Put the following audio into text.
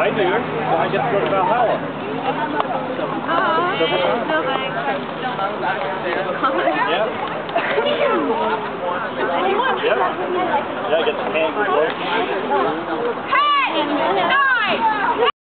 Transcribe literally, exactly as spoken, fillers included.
I do. I get to go to Valhalla. Oh, Double time. no thanks. Yeah. Yeah. Yeah, I get the kangaroo. Hey!